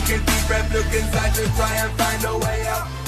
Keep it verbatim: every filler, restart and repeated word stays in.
Take a deep breath, look inside to try and find a way out.